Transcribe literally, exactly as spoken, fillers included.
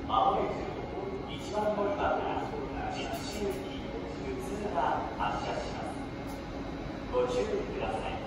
まもなくいちばん乗り場から実習駅普通が発車します。ご注意ください。